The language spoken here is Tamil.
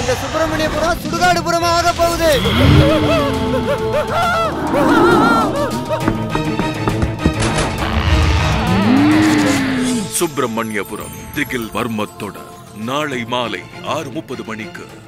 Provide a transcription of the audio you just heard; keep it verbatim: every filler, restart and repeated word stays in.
இந்த சுப்பிரமணியபுரம் சுடுகாடுபுரமா ஆக போகுது. சுப்பிரமணியபுரம் திகில் வர்மத்தோட நாளை மாலை ஆறு முப்பது மணிக்கு.